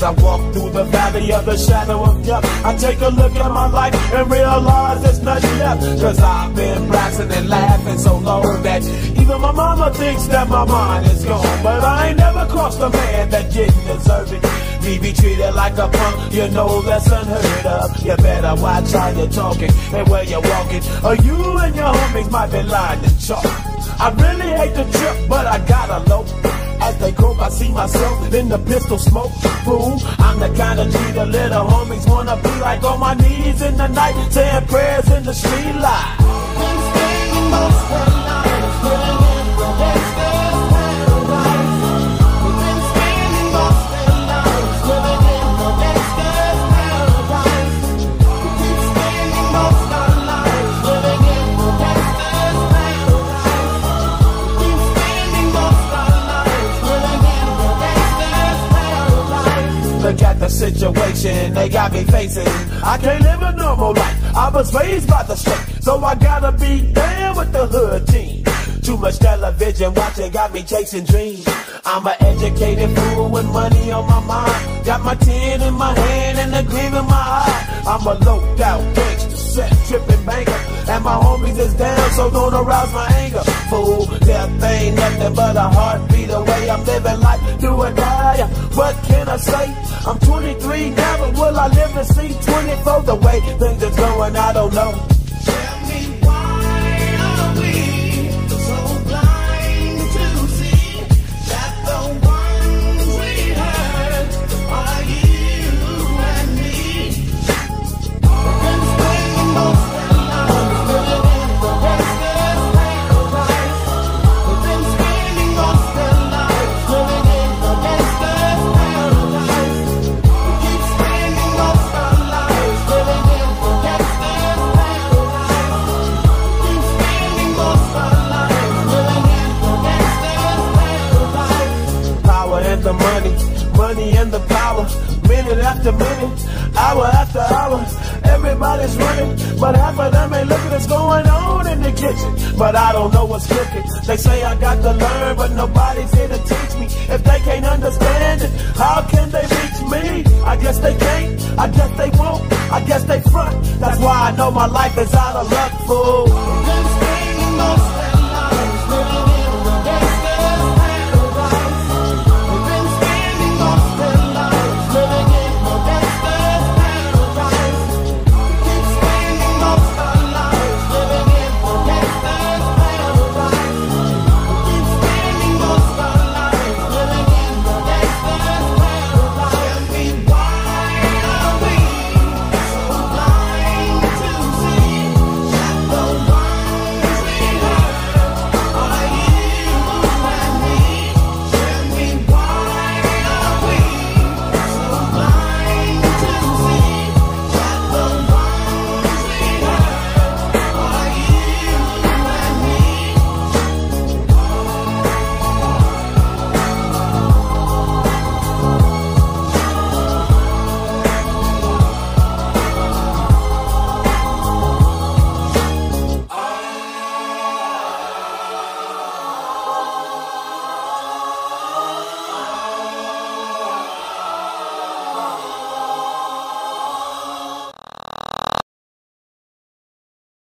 I walk through the valley of the shadow of death, I take a look at my life and realize there's nothing left. Cause I've been blasting and laughing so long that even my mama thinks that my mind is gone. But I ain't never crossed a man that didn't deserve it. Me be treated like a punk, you know that's unheard of. You better watch how you're talking and where you're walking, or you and your homies might be lying to chalk. I really hate the trip, but I gotta low. As they croak, I see myself in the pistol smoke. Fool, I'm the kind of G the little homies wanna be like, on my knees in the night, saying prayers in the street light. Been spending most of the night living in the Gangsta's paradise. We've been spending most of the night living in the Gangsta's paradise. We keep spending most of our lives living in the Gangsta's paradise. We keep spending most of our lives living in the Gangsta's paradise. Look at the situation they got me facing. I can't live a normal life, I was raised by the street, so I gotta be down with the hood team. Too much television watching got me chasing dreams. I'm an educated fool with money on my mind. Got my tin in my hand and a gleam in my eye. I'm a low out gangster, set tripping banker, and my homies is down, so don't arouse my anger. Fool, death ain't nothing but a heartbeat away. I'm living life, do or die. What can I say? I'm 23 now, but will I live to see 24? The way things are going, I don't know. Tell me, why are we so blind to see that the ones we hurt are you and me? We've been spending most of our lives living in the Gangsta's paradise. We've been spending most of our lives living in the Gangsta's paradise. We keep spending most of our lives living in the Gangsta's paradise. We keep spending most of our lives living in the Gangsta's paradise. Power and the money, money and the power. Minute after minute, hour after hour, everybody's running, but half of them ain't looking what's going on in the kitchen. But I don't know what's cooking. They say I got to learn, but nobody's here to teach me. If they can't understand it, how can they reach me? I guess they can't, I guess they won't, I guess they front. That's why I know my life is out of luck, fool.